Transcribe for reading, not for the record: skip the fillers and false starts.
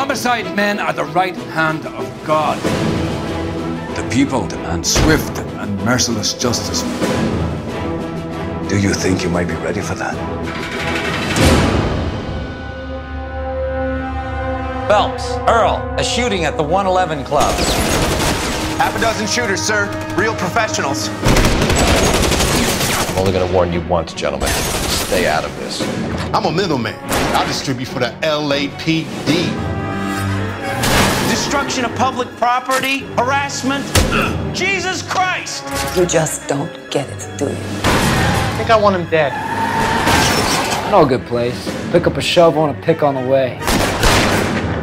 Homicide men are the right hand of God. The people demand swift and merciless justice. Do you think you might be ready for that? Phelps, Earl, a shooting at the 111 Club. Half a dozen shooters, sir. Real professionals. I'm only going to warn you once, gentlemen. Stay out of this. I'm a middleman. I distribute for the LAPD. Destruction of public property, harassment. Jesus Christ! You just don't get it, do you? I think I want him dead. I know a good place. Pick up a shovel and a pick on the way.